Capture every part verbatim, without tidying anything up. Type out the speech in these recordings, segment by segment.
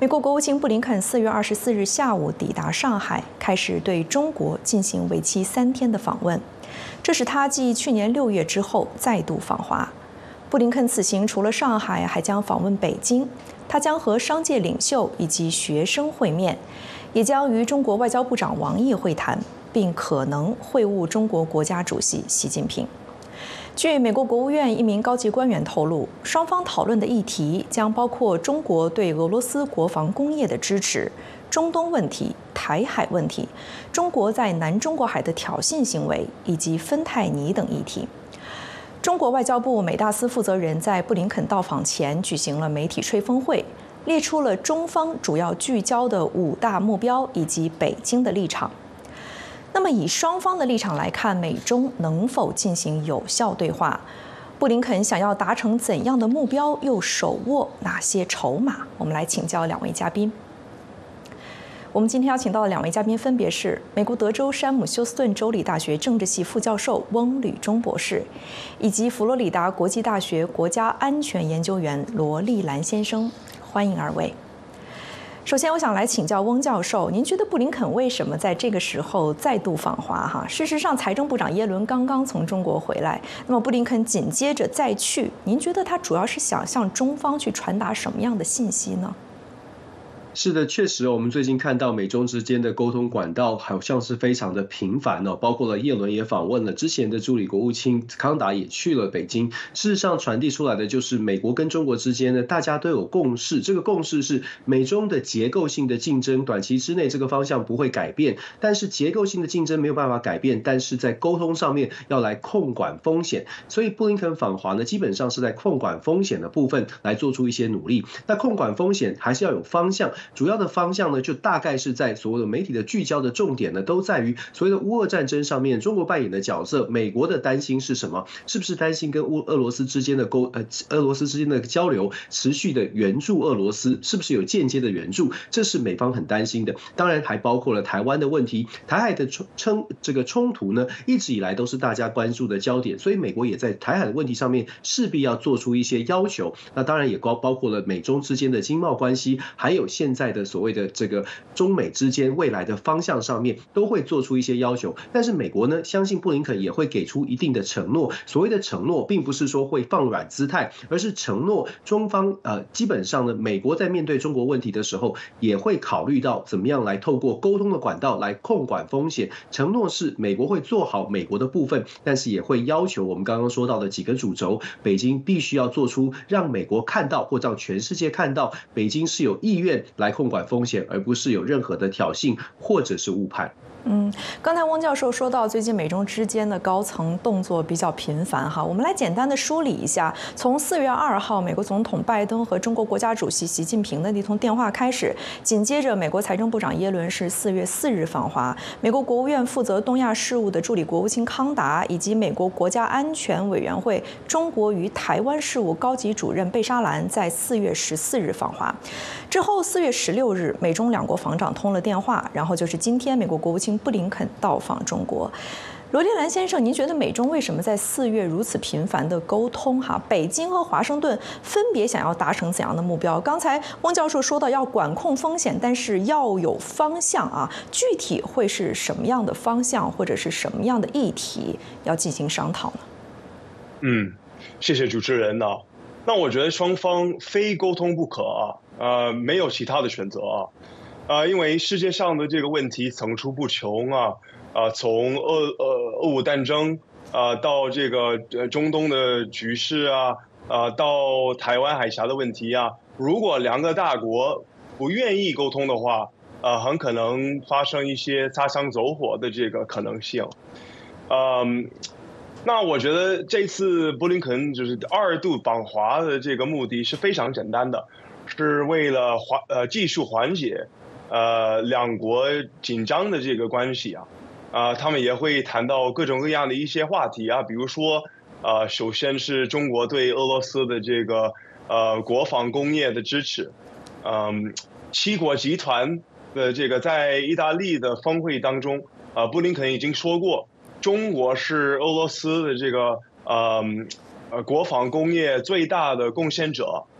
美国国务卿布林肯四月二十四日下午抵达上海，开始对中国进行为期三天的访问。这是他继去年六月之后再度访华。布林肯此行除了上海，还将访问北京。他将和商界领袖以及学生会面，也将与中国外交部长王毅会谈，并可能会晤中国国家主席习近平。据美国国务院一名高级官员透露，双方讨论的议题将包括中国对俄罗斯国防工业的支持、中东问题、台海问题、中国在南中国海的挑衅行为以及芬太尼等议题。中国外交部美大司负责人在布林肯到访前举行了媒体吹风会，列出了中方主要聚焦的五大目标以及北京的立场。那么以双方的立场来看，美中能否进行有效对话？布林肯想要达成怎样的目标，又手握哪些筹码？我们来请教两位嘉宾。我们今天邀请到的两位嘉宾分别是美国德州山姆休斯顿州立大学政治系副教授翁履中博士，以及佛罗里达国际大学国家安全研究员罗丽兰先生。欢迎二位。首先，我想来请教翁教授，您觉得布林肯为什么在这个时候再度访华？哈，事实上，财政部长耶伦刚刚从中国回来，那么布林肯紧接着再去，您觉得他主要是想向中方去传达什么样的信息呢？ 是的，确实，我们最近看到美中之间的沟通管道好像是非常的频繁哦，包括了耶伦也访问了，之前的助理国务卿康达也去了北京。事实上，传递出来的就是美国跟中国之间呢，大家都有共识，这个共识是美中的结构性的竞争，短期之内这个方向不会改变，但是结构性的竞争没有办法改变，但是在沟通上面要来控管风险，所以布林肯访华呢，基本上是在控管风险的部分来做出一些努力。那控管风险还是要有方向。主要的方向呢，就大概是在所有的媒体的聚焦的重点呢，都在于所谓的乌俄战争上面，中国扮演的角色，美国的担心是什么？是不是担心跟乌俄罗斯之间的沟呃俄罗斯之间的交流持续的援助俄罗斯，是不是有间接的援助？这是美方很担心的。当然还包括了台湾的问题，台海的冲这个冲突呢，一直以来都是大家关注的焦点，所以美国也在台海的问题上面势必要做出一些要求。那当然也包包括了美中之间的经贸关系，还有现在的所谓的这个中美之间未来的方向上面都会做出一些要求，但是美国呢，相信布林肯也会给出一定的承诺。所谓的承诺，并不是说会放软姿态，而是承诺中方呃，基本上呢，美国在面对中国问题的时候，也会考虑到怎么样来透过沟通的管道来控管风险。承诺是美国会做好美国的部分，但是也会要求我们刚刚说到的几个主轴，北京必须要做出让美国看到或让全世界看到，北京是有意愿来控管风险，而不是有任何的挑衅或者是误判。 嗯，刚才翁教授说到，最近美中之间的高层动作比较频繁哈，我们来简单的梳理一下。从四月二号，美国总统拜登和中国国家主席习近平的那通电话开始，紧接着美国财政部长耶伦是四月四日访华，美国国务院负责东亚事务的助理国务卿康达，以及美国国家安全委员会中国与台湾事务高级主任贝沙兰在四月十四日访华。之后四月十六日，美中两国防长通了电话，然后就是今天美国国务卿布林肯到访中国。罗丽兰先生，您觉得美中为什么在四月如此频繁的沟通？哈，北京和华盛顿分别想要达成怎样的目标？刚才翁教授说到要管控风险，但是要有方向啊，具体会是什么样的方向，或者是什么样的议题要进行商讨呢？ 嗯，谢谢主持人呢、啊。那我觉得双方非沟通不可啊，呃，没有其他的选择啊。啊，因为世界上的这个问题层出不穷啊，啊，从俄呃俄乌战争啊到这个呃中东的局势啊，啊到台湾海峡的问题啊，如果两个大国不愿意沟通的话，啊，很可能发生一些擦枪走火的这个可能性。嗯，那我觉得这次布林肯就是二度访华的这个目的是非常简单的，是为了缓呃技术缓解。呃，两国紧张的这个关系啊，啊、呃，他们也会谈到各种各样的一些话题啊，比如说，呃，首先是中国对俄罗斯的这个呃国防工业的支持，嗯，七国集团的这个在意大利的峰会当中，啊、呃，布林肯已经说过，中国是俄罗斯的这个呃呃国防工业最大的贡献者。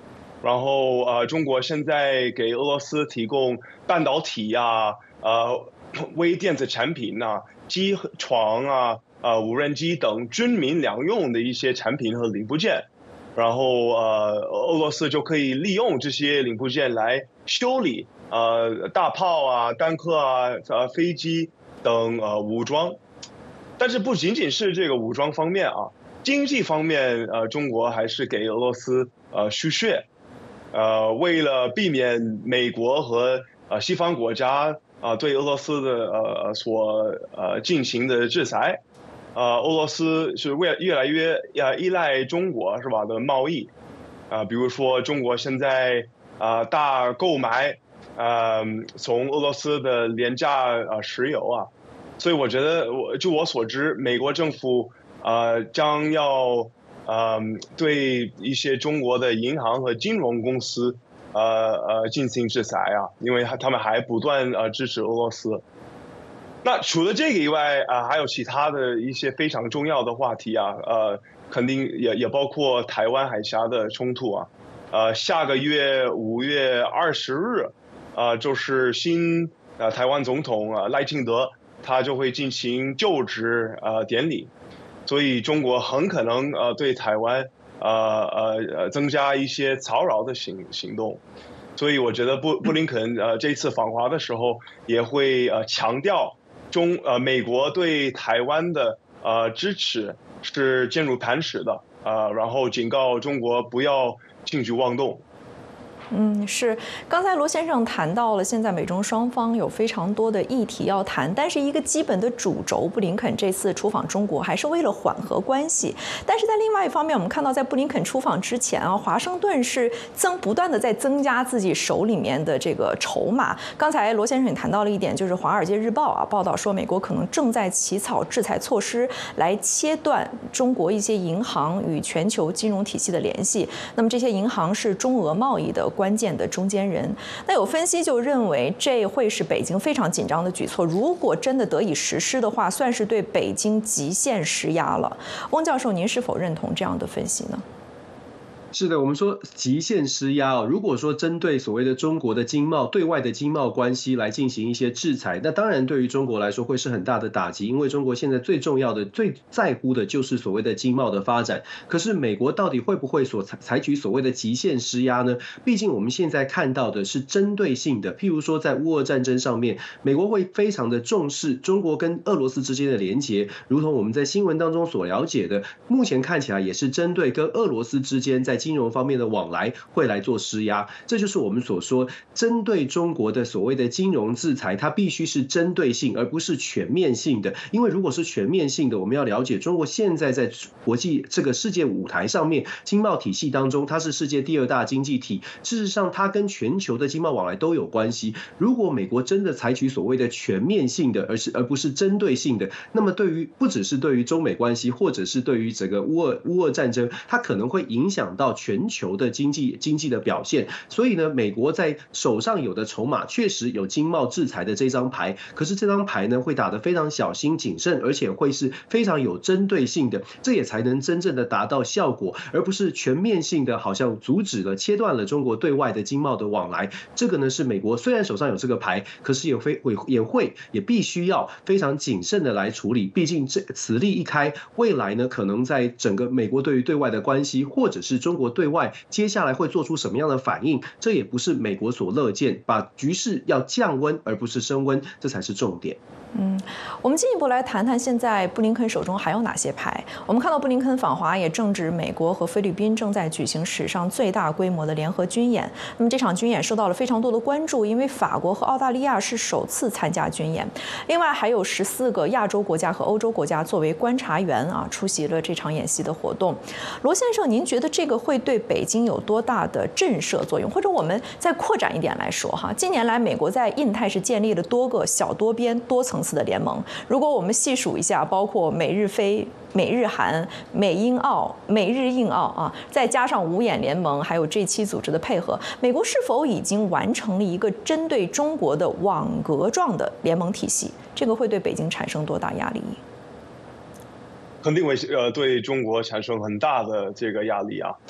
然后呃，中国现在给俄罗斯提供半导体呀、呃微电子产品呐、机床啊、呃无人机等军民两用的一些产品和零部件。然后呃，俄罗斯就可以利用这些零部件来修理呃大炮啊、坦克啊、呃飞机等呃武装。但是不仅仅是这个武装方面啊，经济方面呃，中国还是给俄罗斯呃输血，呃，为了避免美国和呃西方国家啊、呃、对俄罗斯的呃所呃进行的制裁。呃，俄罗斯是越越来越呃依赖中国是吧的贸易，啊、呃，比如说中国现在啊、呃、大购买呃从俄罗斯的廉价呃石油啊，所以我觉得我就我所知，美国政府呃将要呃对一些中国的银行和金融公司呃呃进行制裁啊，因为他们还不断呃支持俄罗斯。那除了这个以外啊、呃，还有其他的一些非常重要的话题啊，呃，肯定也也包括台湾海峡的冲突啊，呃，下个月五月二十日，呃，就是新呃台湾总统啊、呃、赖清德他就会进行就职呃典礼，所以中国很可能呃对台湾呃呃呃增加一些骚扰的行行动。所以我觉得布布林肯呃这次访华的时候也会呃强调中呃美国对台湾的呃支持是坚如磐石的，呃，然后警告中国不要轻举妄动。 嗯，是。刚才罗先生谈到了，现在美中双方有非常多的议题要谈，但是一个基本的主轴，布林肯这次出访中国还是为了缓和关系。但是在另外一方面，我们看到在布林肯出访之前啊，华盛顿是增不断的在增加自己手里面的这个筹码。刚才罗先生也谈到了一点，就是《华尔街日报》啊报道说，美国可能正在起草制裁措施来切断中国一些银行与全球金融体系的联系。那么这些银行是中俄贸易的关键的中间人。那有分析就认为，这会是北京非常紧张的举措。如果真的得以实施的话，算是对北京极限施压了。翁教授，您是否认同这样的分析呢？ 是的，我们说极限施压哦。如果说针对所谓的中国的经贸对外的经贸关系来进行一些制裁，那当然对于中国来说会是很大的打击，因为中国现在最重要的、最在乎的就是所谓的经贸的发展。可是美国到底会不会所采取所谓的极限施压呢？毕竟我们现在看到的是针对性的，譬如说在乌俄战争上面，美国会非常的重视中国跟俄罗斯之间的连结，如同我们在新闻当中所了解的，目前看起来也是针对跟俄罗斯之间在金融方面的往来会来做施压。这就是我们所说针对中国的所谓的金融制裁，它必须是针对性而不是全面性的。因为如果是全面性的，我们要了解中国现在在国际这个世界舞台上面经贸体系当中，它是世界第二大经济体，事实上它跟全球的经贸往来都有关系。如果美国真的采取所谓的全面性的，而是而不是针对性的，那么对于不只是对于中美关系，或者是对于整个乌俄乌俄战争，它可能会影响到全球的经济经济的表现。所以呢，美国在手上有的筹码确实有经贸制裁的这张牌，可是这张牌呢会打得非常小心谨慎，而且会是非常有针对性的，这也才能真正的达到效果，而不是全面性的好像阻止了切断了中国对外的经贸的往来。这个呢是美国虽然手上有这个牌，可是也非也会也必须要非常谨慎的来处理。毕竟这此例一开，未来呢可能在整个美国对于对外的关系，或者是中国对外接下来会做出什么样的反应，这也不是美国所乐见。把局势要降温而不是升温，这才是重点。 嗯，我们进一步来谈谈现在布林肯手中还有哪些牌。我们看到布林肯访华也正值美国和菲律宾正在举行史上最大规模的联合军演。那么这场军演受到了非常多的关注，因为法国和澳大利亚是首次参加军演，另外还有十四个亚洲国家和欧洲国家作为观察员啊出席了这场演习的活动。罗先生，您觉得这个会对北京有多大的震慑作用？或者我们再扩展一点来说哈，近年来美国在印太是建立了多个小多边多层次的联盟。如果我们细数一下，包括美日菲、美日韩、美英澳、美日印澳啊，再加上五眼联盟，还有 G 七组织的配合，美国是否已经完成了一个针对中国的网格状的联盟体系？这个会对北京产生多大压力？ 肯定会呃对中国产生很大的这个压力啊。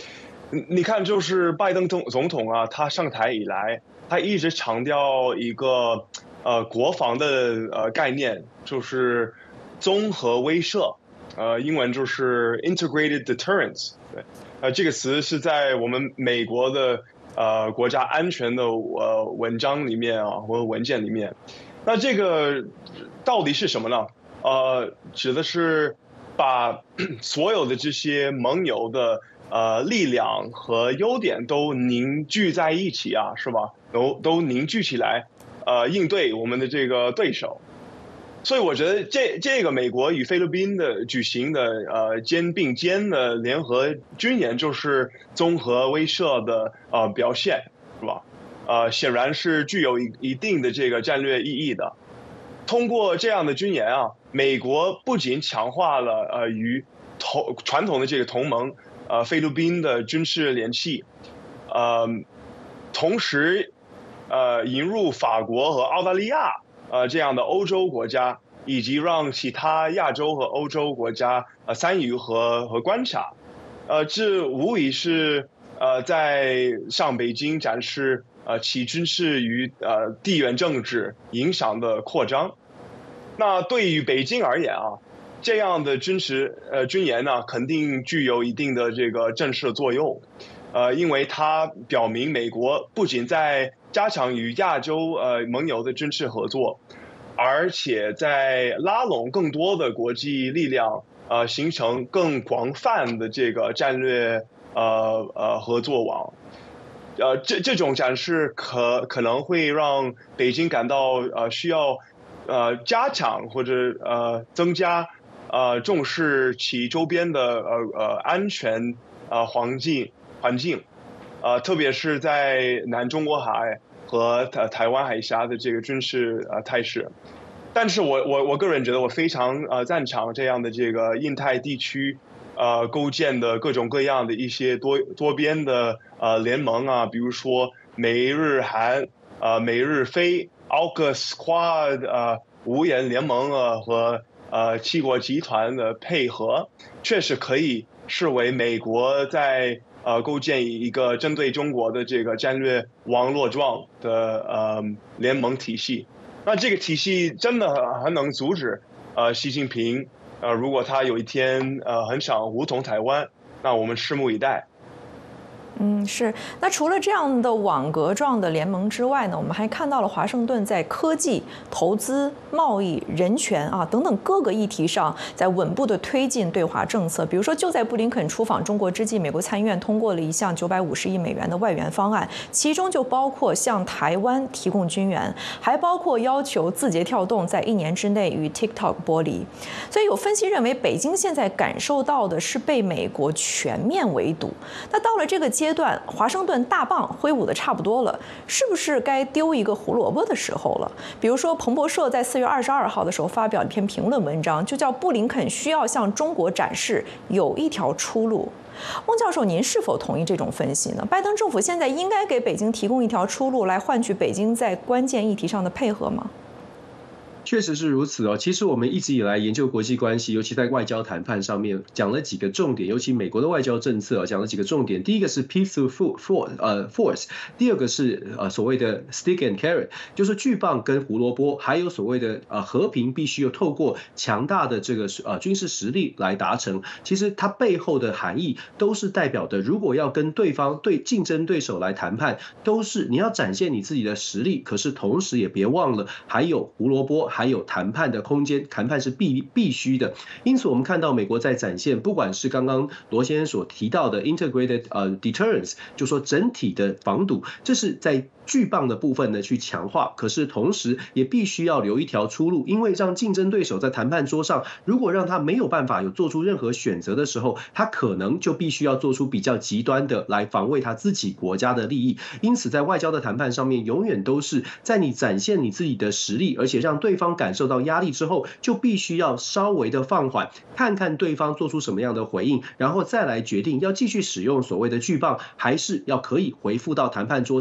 你看，就是拜登总总统啊，他上台以来，他一直强调一个呃国防的呃概念，就是综合威慑，呃，英文就是 integrated deterrence。对，呃，这个词是在我们美国的呃国家安全的呃文章里面啊，或者文件里面。那这个到底是什么呢？呃，指的是把所有的这些盟友的呃力量和优点都凝聚在一起啊，是吧？都都凝聚起来，呃，应对我们的这个对手。所以我觉得这这个美国与菲律宾的举行的呃肩并肩的联合军演，就是综合威慑的呃表现，是吧？呃，显然是具有一一定的这个战略意义的。通过这样的军演啊，美国不仅强化了呃与同传统的这个同盟呃菲律宾的军事联系，呃，同时呃引入法国和澳大利亚呃这样的欧洲国家，以及让其他亚洲和欧洲国家呃参与和和观察，呃，这无疑是呃在向北京展示呃其军事与呃地缘政治影响的扩张。那对于北京而言啊，这样的军事呃军演呢，肯定具有一定的这个震慑作用，呃，因为它表明美国不仅在加强与亚洲呃盟友的军事合作，而且在拉拢更多的国际力量，呃，形成更广泛的这个战略呃呃合作网。呃，这这种展示可可能会让北京感到呃需要呃加强或者呃增加呃重视其周边的呃呃安全呃环境环境，呃特别是在南中国海和台台湾海峡的这个军事呃态势。但是我我我个人觉得我非常呃赞成这样的这个印太地区呃构建的各种各样的一些多多边的呃联盟啊，比如说美日韩、呃美日菲、AUKUS Quad 呃五眼联盟啊和呃七国集团的配合，确实可以视为美国在呃构建一个针对中国的这个战略网络状的呃联盟体系。那这个体系真的很能阻止呃习近平呃如果他有一天呃很想武统台湾，那我们拭目以待。 嗯，是。那除了这样的网格状的联盟之外呢，我们还看到了华盛顿在科技、投资、贸易、人权啊等等各个议题上，在稳步的推进对华政策。比如说，就在布林肯出访中国之际，美国参议院通过了一项九百五十亿美元的外援方案，其中就包括向台湾提供军援，还包括要求字节跳动在一年之内与 TikTok 剥离。所以有分析认为，北京现在感受到的是被美国全面围堵。那到了这个阶段，华盛顿大棒挥舞的差不多了，是不是该丢一个胡萝卜的时候了？比如说，彭博社在四月二十二号的时候发表一篇评论文章，就叫布林肯需要向中国展示有一条出路。翁教授，您是否同意这种分析呢？拜登政府现在应该给北京提供一条出路，来换取北京在关键议题上的配合吗？ 确实是如此哦。其实我们一直以来研究国际关系，尤其在外交谈判上面，讲了几个重点，尤其美国的外交政策讲了几个重点。第一个是 peace through force， 呃 force， 第二个是呃所谓的 stick and carrot， 就是巨棒跟胡萝卜，还有所谓的呃和平必须要透过强大的这个呃军事实力来达成。其实它背后的含义都是代表的，如果要跟对方对竞争对手来谈判，都是你要展现你自己的实力，可是同时也别忘了还有胡萝卜。还有谈判的空间，谈判是必必须的。因此，我们看到美国在展现，不管是刚刚罗先生所提到的 integrated 呃 deterrence， 就说整体的防堵，这是在巨棒的部分呢去强化，可是同时也必须要留一条出路，因为让竞争对手在谈判桌上，如果让他没有办法有做出任何选择的时候，他可能就必须要做出比较极端的来防卫他自己国家的利益。因此，在外交的谈判上面，永远都是在你展现你自己的实力，而且让对方感受到压力之后，就必须要稍微的放缓，看看对方做出什么样的回应，然后再来决定要继续使用所谓的巨棒，还是要可以回复到谈判桌上，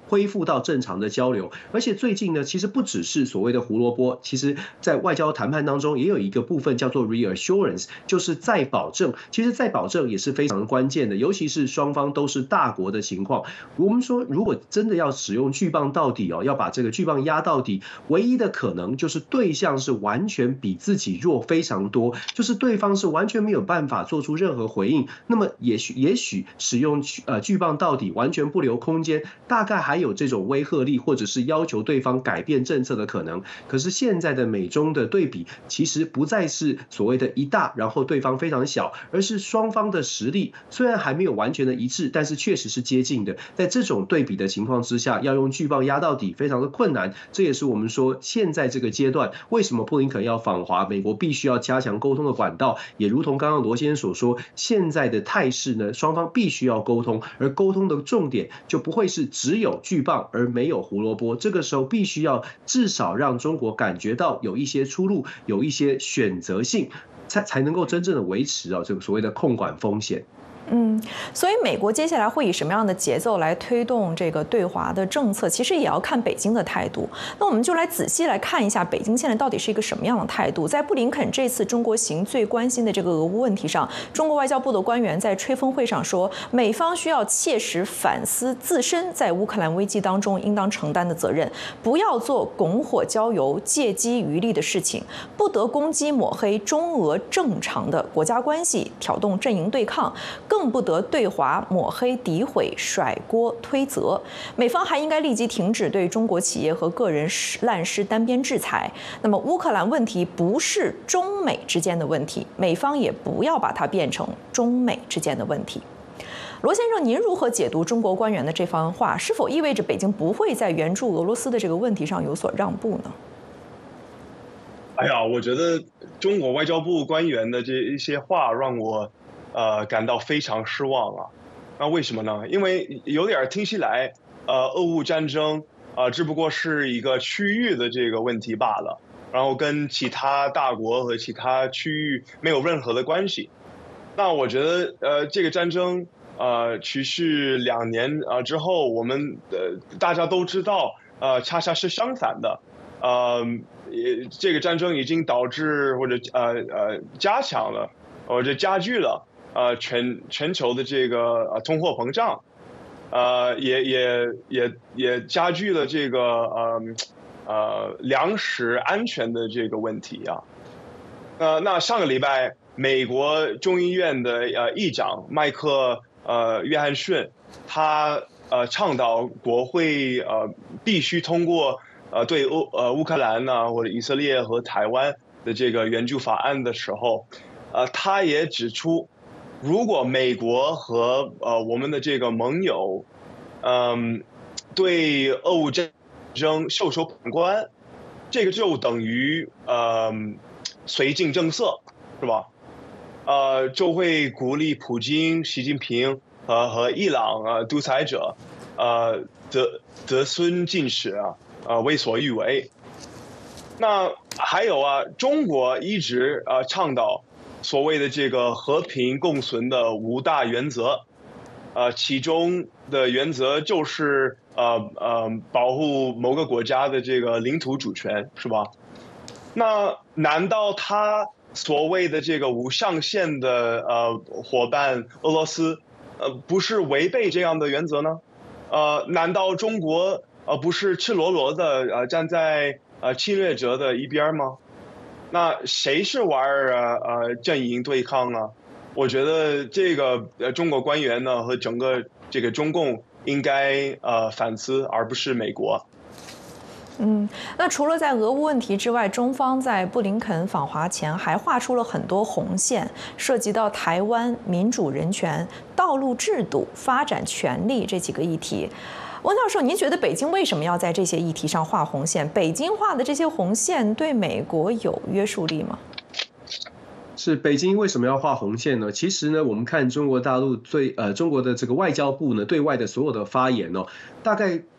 恢复到正常的交流。而且最近呢，其实不只是所谓的胡萝卜，其实在外交谈判当中也有一个部分叫做 reassurance， 就是再保证。其实再保证也是非常关键的，尤其是双方都是大国的情况。我们说，如果真的要使用巨棒到底哦，要把这个巨棒压到底，唯一的可能就是对象是完全比自己弱非常多，就是对方是完全没有办法做出任何回应。那么也许也许使用呃巨棒到底完全不留空间，大概还有这种威慑力，或者是要求对方改变政策的可能。可是现在的美中的对比，其实不再是所谓的一大，然后对方非常小，而是双方的实力虽然还没有完全的一致，但是确实是接近的。在这种对比的情况之下，要用巨棒压到底非常的困难。这也是我们说现在这个阶段为什么布林肯要访华，美国必须要加强沟通的管道。也如同刚刚罗先生所说，现在的态势呢，双方必须要沟通，而沟通的重点就不会是只有巨棒而没有胡萝卜。这个时候必须要至少让中国感觉到有一些出路，有一些选择性，才才能够真正的维持啊这个所谓的控管风险。 嗯，所以美国接下来会以什么样的节奏来推动这个对华的政策，其实也要看北京的态度。那我们就来仔细来看一下，北京现在到底是一个什么样的态度。在布林肯这次中国行最关心的这个俄乌问题上，中国外交部的官员在吹风会上说，美方需要切实反思自身在乌克兰危机当中应当承担的责任，不要做拱火浇油、借机渔利的事情，不得攻击抹黑中俄正常的国家关系，挑动阵营对抗，更不得对华抹黑、诋毁、甩锅、推责。美方还应该立即停止对中国企业和个人滥施单边制裁。那么，乌克兰问题不是中美之间的问题，美方也不要把它变成中美之间的问题。罗先生，您如何解读中国官员的这番话？是否意味着北京不会在援助俄罗斯的这个问题上有所让步呢？ 哎呀，我觉得中国外交部官员的这一些话让我呃感到非常失望啊。那为什么呢？因为有点听起来，呃，俄乌战争啊、呃，只不过是一个区域的这个问题罢了，然后跟其他大国和其他区域没有任何的关系。那我觉得，呃，这个战争，呃，持续两年啊、呃、之后，我们呃大家都知道，呃，恰恰是相反的，呃，也这个战争已经导致或者呃呃加强了，或者加剧了。呃，全全球的这个呃通货膨胀，呃，也也也也加剧了这个呃呃粮食安全的这个问题啊。呃，那上个礼拜，美国众议院的呃议长麦克呃约翰逊，他呃倡导国会呃必须通过呃对乌呃乌克兰呢或者以色列和台湾的这个援助法案的时候，呃，他也指出。如果美国和呃我们的这个盟友，嗯，对俄乌战争袖手旁观，这个就等于呃绥靖政策，是吧？呃，就会鼓励普京、习近平和和伊朗啊、呃、独裁者，呃得得寸进尺啊，呃为所欲为。那还有啊，中国一直呃倡导。所谓的这个和平共存的五大原则，呃，其中的原则就是呃呃保护某个国家的这个领土主权，是吧？那难道他所谓的这个无上限的呃伙伴俄罗斯，呃不是违背这样的原则呢？呃，难道中国呃不是赤裸裸的呃站在呃侵略者的一边吗？那谁是玩呃呃阵营对抗呢？我觉得这个呃中国官员呢和整个这个中共应该呃反思，而不是美国。 嗯，那除了在俄乌问题之外，中方在布林肯访华前还画出了很多红线，涉及到台湾、民主人权、道路制度、发展权利这几个议题。温教授，您觉得北京为什么要在这些议题上画红线？北京画的这些红线对美国有约束力吗？ 是北京为什么要画红线呢？其实呢，我们看中国大陆最呃中国的这个外交部呢对外的所有的发言哦，大概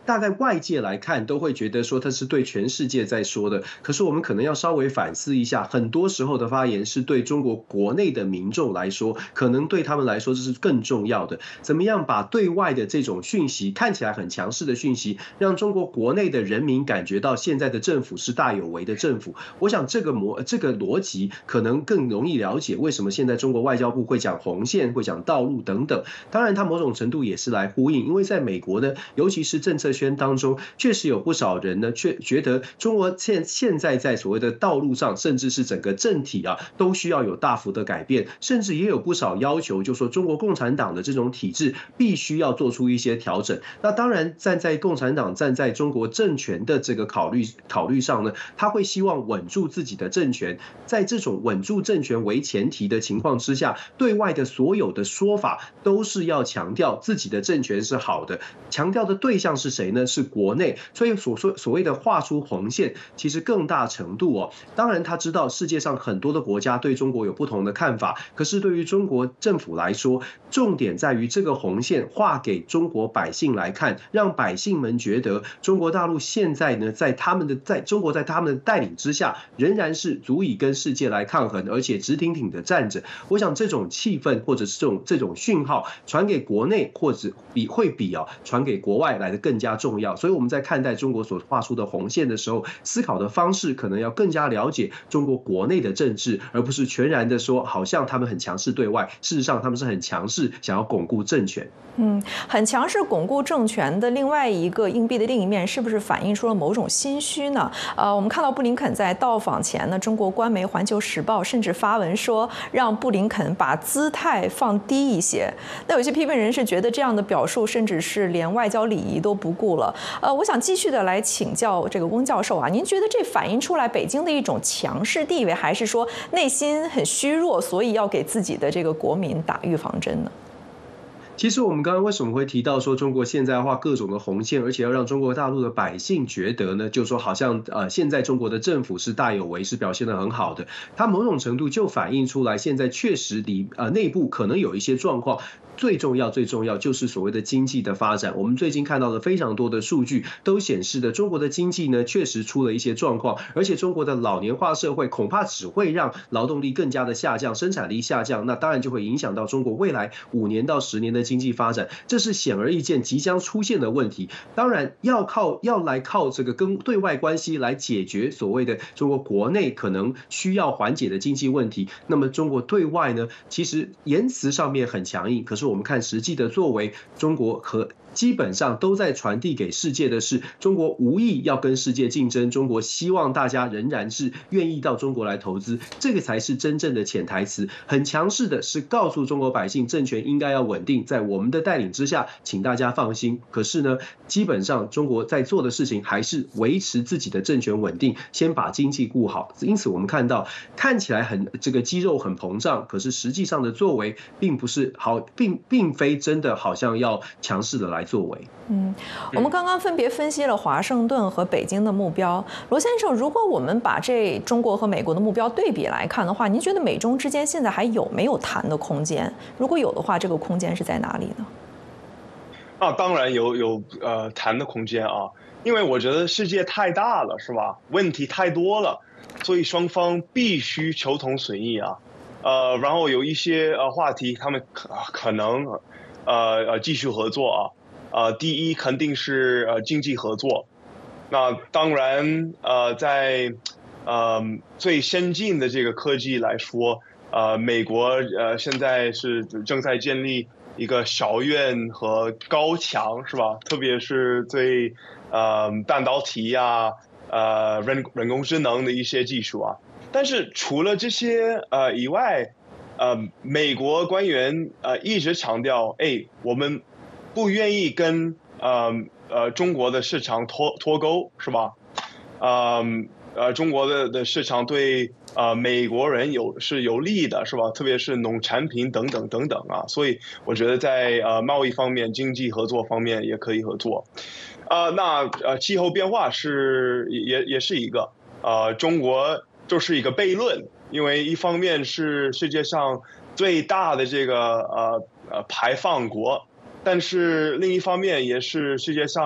大概外界来看都会觉得说他是对全世界在说的，可是我们可能要稍微反思一下，很多时候的发言是对中国国内的民众来说，可能对他们来说这是更重要的。怎么样把对外的这种讯息，看起来很强势的讯息，让中国国内的人民感觉到现在的政府是大有为的政府？我想这个模这个逻辑可能更容易了解为什么现在中国外交部会讲红线，会讲道路等等。当然，它某种程度也是来呼应，因为在美国呢，尤其是政策圈当中，确实有不少人呢，却觉得中国现现在在所谓的道路上，甚至是整个政体啊，都需要有大幅的改变，甚至也有不少要求，就说中国共产党的这种体制必须要做出一些调整。那当然，站在共产党、站在中国政权的这个考虑考虑上呢，他会希望稳住自己的政权，在这种稳住政权为前提的情况之下，对外的所有的说法都是要强调自己的政权是好的，强调的对象是谁呢？是国内。所以所说所谓的画出红线，其实更大程度哦，当然他知道世界上很多的国家对中国有不同的看法，可是对于中国政府来说，重点在于这个红线画给中国百姓来看，让百姓们觉得中国大陆现在呢，在他们的在中国在他们的带领之下，仍然是足以跟世界来抗衡，而且直挺挺的站着。我想这种气氛或者是这种这种讯号传给国内，或者比会比啊传给国外来的更加重要。所以我们在看待中国所画出的红线的时候，思考的方式可能要更加了解中国国内的政治，而不是全然的说好像他们很强势对外，事实上他们是很强势想要巩固政权。 嗯，很强势巩固政权的另外一个硬币的另一面，是不是反映出了某种心虚呢？呃，我们看到布林肯在到访前呢，中国官媒《环球时报》甚至发文说，让布林肯把姿态放低一些。那有些批评人士觉得这样的表述，甚至是连外交礼仪都不顾了。呃，我想继续的来请教这个翁教授啊，您觉得这反映出来北京的一种强势地位，还是说内心很虚弱，所以要给自己的这个国民打预防针呢？ 其实我们刚刚为什么会提到说中国现在画各种的红线，而且要让中国大陆的百姓觉得呢，就是说好像呃现在中国的政府是大有为，是表现得很好的，它某种程度就反映出来现在确实里呃内部可能有一些状况。最重要最重要就是所谓的经济的发展。我们最近看到的非常多的数据都显示的中国的经济呢确实出了一些状况，而且中国的老年化社会恐怕只会让劳动力更加的下降，生产力下降，那当然就会影响到中国未来五年到十年的经济发展，这是显而易见即将出现的问题。当然要靠要来靠这个跟对外关系来解决所谓的中国国内可能需要缓解的经济问题，那么中国对外呢其实言辞上面很强硬，可是我们看实际的作为，中国和基本上都在传递给世界的是，中国无意要跟世界竞争，中国希望大家仍然是愿意到中国来投资，这个才是真正的潜台词。很强势的是告诉中国百姓，政权应该要稳定，在我们的带领之下，请大家放心。可是呢，基本上中国在做的事情还是维持自己的政权稳定，先把经济顾好。因此我们看到看起来很这个肌肉很膨胀，可是实际上的作为并不是好，并并非真的好像要强势的来作为。 嗯，我们刚刚分别分析了华盛顿和北京的目标。罗先生，如果我们把这中国和美国的目标对比来看的话，您觉得美中之间现在还有没有谈的空间？如果有的话，这个空间是在哪里呢？ 啊，当然有有呃谈的空间啊，因为我觉得世界太大了，是吧？问题太多了，所以双方必须求同存异啊。呃，然后有一些呃话题，他们可可能呃呃继续合作啊。呃，第一肯定是呃经济合作，那当然呃在呃最先进的这个科技来说，呃美国呃现在是正在建立一个小院和高墙，是吧？特别是对呃半导体呀、呃人人工智能的一些技术啊。但是除了这些呃以外，呃美国官员呃一直强调，哎，我们不愿意跟呃呃中国的市场脱脱钩，是吧？呃呃，中国的的市场对呃美国人有是有利的，是吧？特别是农产品等等等等啊，所以我觉得在呃贸易方面、经济合作方面也可以合作。呃，那呃气候变化是也也是一个呃中国就是一个悖论，因为一方面是世界上最大的这个呃呃排放国。但是另一方面也是世界上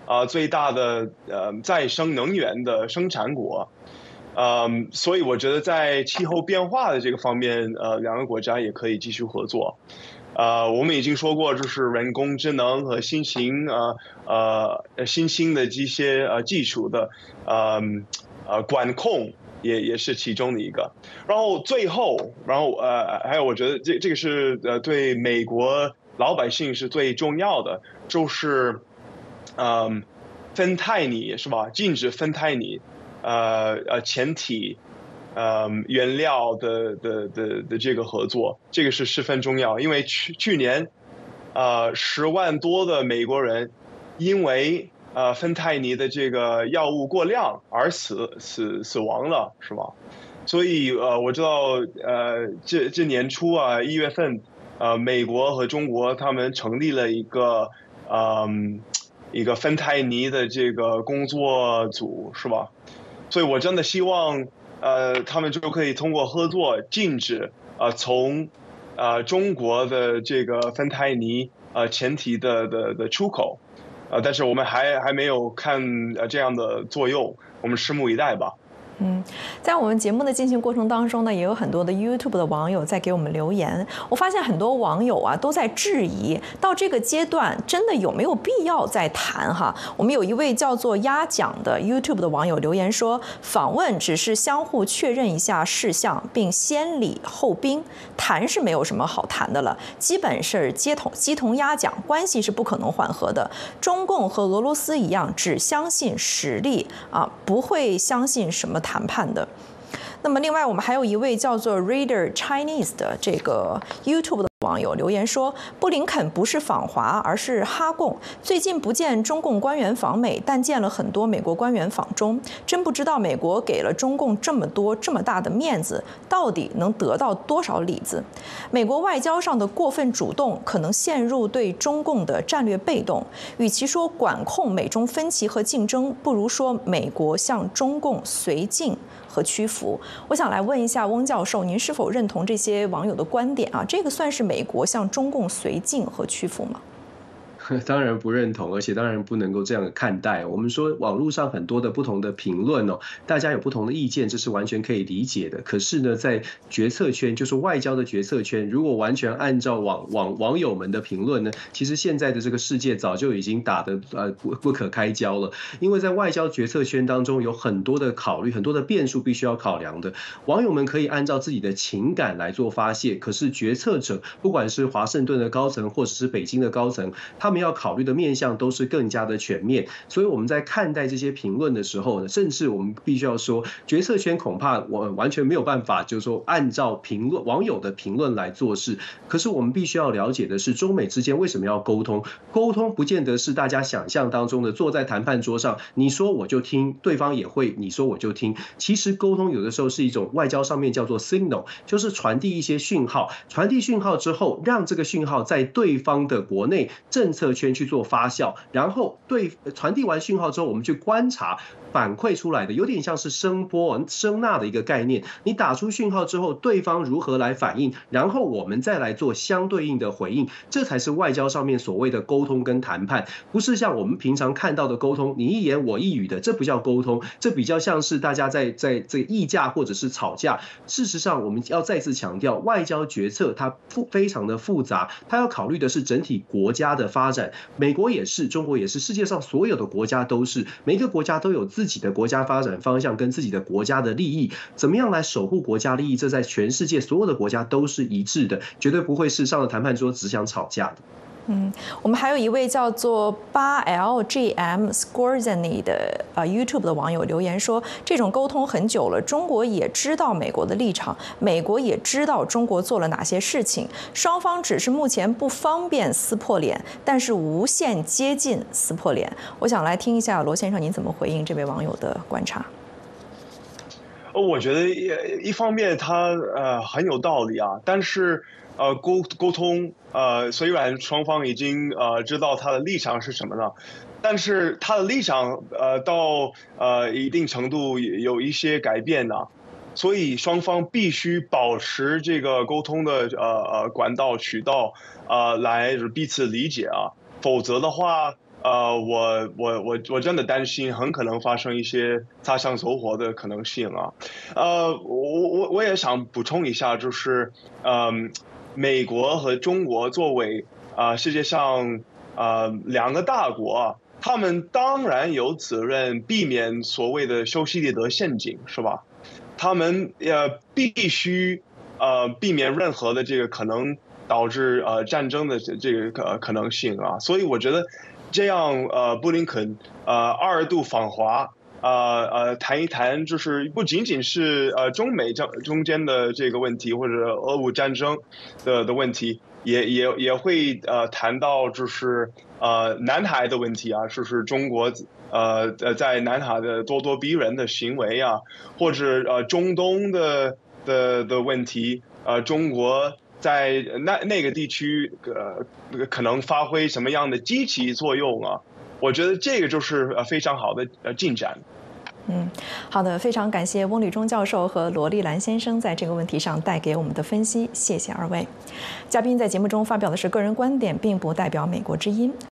啊最大的呃再生能源的生产国。嗯，所以我觉得在气候变化的这个方面，呃，两个国家也可以继续合作。呃，我们已经说过，就是人工智能和新型呃呃新兴的这些呃技术的呃呃管控也也是其中的一个。然后最后，然后呃还有我觉得这这个是呃对美国老百姓是最重要的，就是嗯芬太尼是吧？禁止芬太尼。呃呃前体呃原料的的的的这个合作，这个是十分重要，因为去去年呃十万多的美国人因为呃芬太尼的这个药物过量而死死死亡了，是吧？所以呃我知道呃这这年初啊一月份呃美国和中国他们成立了一个嗯、呃、一个芬太尼的这个工作组，是吧？所以我真的希望，呃，他们就可以通过合作禁止，呃，从，呃，中国的这个芬太尼，呃，前提的的的出口，呃，但是我们还还没有看呃这样的作用，我们拭目以待吧。 嗯，在我们节目的进行过程当中呢，也有很多的 YouTube 的网友在给我们留言。我发现很多网友啊都在质疑，到这个阶段真的有没有必要再谈哈？我们有一位叫做鸭讲的 YouTube 的网友留言说，访问只是相互确认一下事项，并先礼后兵，谈是没有什么好谈的了，基本是鸡同鸡同鸭讲，关系是不可能缓和的。中共和俄罗斯一样，只相信实力啊，不会相信什么谈判的。那么另外我们还有一位叫做 Reader Chinese 的这个 YouTube 的网友留言说，布林肯不是访华，而是哈共。最近不见中共官员访美，但见了很多美国官员访中，真不知道美国给了中共这么多这么大的面子，到底能得到多少里子？美国外交上的过分主动，可能陷入对中共的战略被动。与其说管控美中分歧和竞争，不如说美国向中共绥靖和屈服。我想来问一下翁教授，您是否认同这些网友的观点啊？这个算是美国向中共绥靖和屈服吗？ 当然不认同，而且当然不能够这样看待。我们说网络上很多的不同的评论哦，大家有不同的意见，这是完全可以理解的。可是呢，在决策圈，就是外交的决策圈，如果完全按照网网网友们的评论呢，其实现在的这个世界早就已经打得呃不不可开交了。因为在外交决策圈当中有很多的考虑，很多的变数必须要考量的。网友们可以按照自己的情感来做发泄，可是决策者，不管是华盛顿的高层或者是北京的高层，他们要考虑的面向都是更加的全面，所以我们在看待这些评论的时候呢，甚至我们必须要说，决策圈恐怕我完全没有办法，就是说按照评论网友的评论来做事。可是我们必须要了解的是，中美之间为什么要沟通？沟通不见得是大家想象当中的坐在谈判桌上，你说我就听，对方也会你说我就听。其实沟通有的时候是一种外交上面叫做 signal， 就是传递一些讯号，传递讯号之后，让这个讯号在对方的国内政策圈去做发酵，然后对传递完讯号之后，我们去观察反馈出来的，有点像是声波声呐的一个概念。你打出讯号之后，对方如何来反应，然后我们再来做相对应的回应，这才是外交上面所谓的沟通跟谈判，不是像我们平常看到的沟通，你一言我一语的，这不叫沟通，这比较像是大家在在这个议价或者是吵架。事实上，我们要再次强调，外交决策它非常的复杂，它要考虑的是整体国家的发展。美国也是，中国也是，世界上所有的国家都是，每个国家都有自己的国家发展方向跟自己的国家的利益，怎么样来守护国家利益，这在全世界所有的国家都是一致的，绝对不会是上了谈判桌只想吵架的。 嗯，我们还有一位叫做八 L G M Scorzeny 的呃 YouTube 的网友留言说，这种沟通很久了，中国也知道美国的立场，美国也知道中国做了哪些事情，双方只是目前不方便撕破脸，但是无限接近撕破脸。我想来听一下罗先生您怎么回应这位网友的观察。 我觉得一方面他呃很有道理啊，但是呃沟沟通呃虽然双方已经呃知道他的立场是什么呢，但是他的立场呃到呃一定程度有一些改变呢，所以双方必须保持这个沟通的呃呃管道渠道呃来彼此理解啊，否则的话呃，我我我我真的担心很可能发生一些擦枪走火的可能性啊。呃，我我我也想补充一下，就是嗯、美国和中国作为啊、呃世界上啊、呃两个大国啊，他们当然有责任避免所谓的修昔底德陷阱，是吧？他们呃必须呃避免任何的这个可能导致呃战争的这这个可可能性啊，所以我觉得这样呃布林肯呃二度访华。呃呃，谈一谈，就是不仅仅是呃中美中中间的这个问题，或者俄乌战争的的问题，也也也会呃谈到就是呃南海的问题啊，就是中国呃呃在南海的咄咄逼人的行为啊，或者呃中东的的的问题，呃中国在那那个地区呃可能发挥什么样的积极作用啊？我觉得这个就是呃非常好的呃进展。 嗯，好的，非常感谢翁履中教授和罗立兰先生在这个问题上带给我们的分析，谢谢二位。嘉宾在节目中发表的是个人观点，并不代表美国之音。